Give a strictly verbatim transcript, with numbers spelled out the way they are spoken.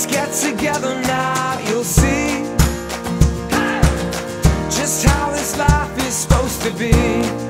get together now, you'll see just how this life is supposed to be.